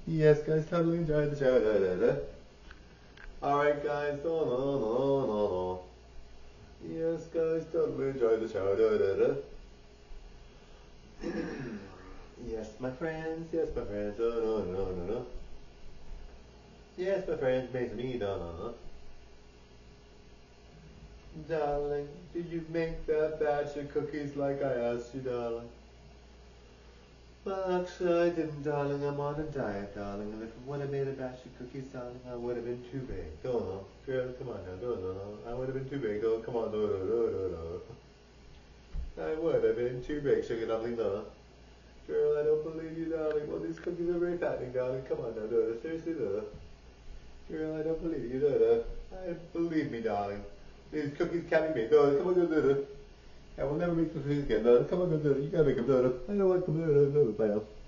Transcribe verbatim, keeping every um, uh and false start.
Yes, guys, totally enjoyed the show. Da, da, da. Alright, guys. No, no, no, no, no. Yes, guys, totally enjoyed the show. Da, da, da. Yes, my friends. Yes, my friends. Oh, no, no, no, no. Yes, my friends. Made me. No, no, no. Darling, did you make that batch of cookies like I asked you, darling? Well, actually, I didn't, darling. I'm on a diet, darling. And if I would have made a batch of cookies, darling, I would have been too big. Go on, girl, come on now, go on. I would have been too big. Oh, come on, no, no, no, no, no. I would have been too big, sugar dumpling, no. Girl, I don't believe you, darling. Well, these cookies are very fattening, darling. Come on now, no, no. Seriously, no. Girl, I don't believe you, no, no. I believe me, darling. These cookies can't be made. No, come on, no, no, no. I will never make cookies again. No, come on, no, no. You gotta make them, no, no. I don't want them, no, no, no, no.